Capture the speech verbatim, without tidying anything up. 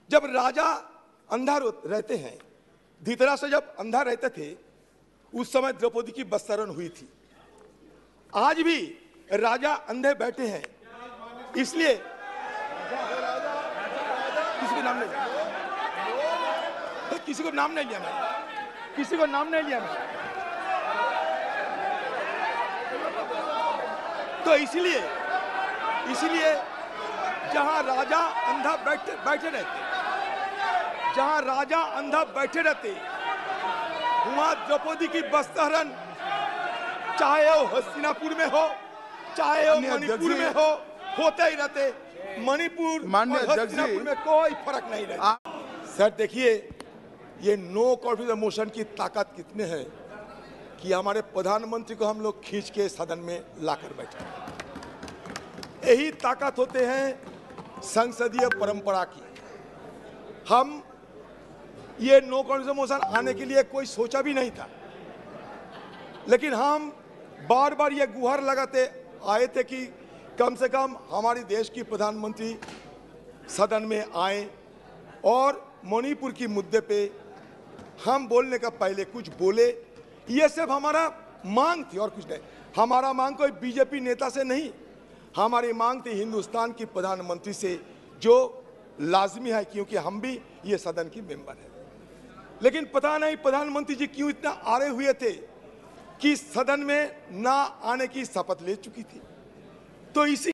जब राजा अंधा रहते हैं, धृतराष्ट्र जब अंधा रहते थे, उस समय द्रौपदी की वस्त्रण हुई थी। आज भी राजा अंधे बैठे हैं, इसलिए किसी को नाम नहीं लिया, तो किसी को नाम नहीं लिया मैं किसी को नाम नहीं लिया मैं तो इसलिए इसलिए जहां राजा अंधा बैठे बैठे रहते जहां राजा अंधा बैठे रहते वहां द्रौपदी की वस्त्रहरण, चाहे वो हस्तिनापुर में हो, चाहे वो मणिपुर में हो, होते ही रहते। मणिपुर और हस्तिनापुर में कोई फर्क नहीं रहता। सर देखिए, ये नो कॉन्फिडेंस मोशन की ताकत कितने है कि हमारे प्रधानमंत्री को हम लोग खींच के सदन में लाकर बैठे। यही ताकत होते हैं संसदीय परंपरा की। हम ये नो कॉन्फिडेंस मोशन आने के लिए कोई सोचा भी नहीं था, लेकिन हम बार बार ये गुहार लगाते आए थे कि कम से कम हमारे देश की प्रधानमंत्री सदन में आए और मणिपुर की मुद्दे पे हम बोलने का पहले कुछ बोले। ये सिर्फ हमारा मांग थी और कुछ नहीं। हमारा मांग कोई बीजेपी नेता से नहीं, हमारी मांग थी हिंदुस्तान की प्रधानमंत्री से, जो लाजमी है क्योंकि हम भी ये सदन की मेंबर है। लेकिन पता नहीं प्रधानमंत्री जी क्यों इतना आड़े हुए थे कि सदन में ना आने की शपथ ले चुकी थी। तो इसी